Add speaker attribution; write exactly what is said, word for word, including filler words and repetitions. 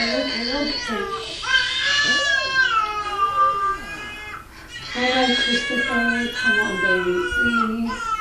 Speaker 1: okay, okay. Hello, Christopher. Come on, baby, please.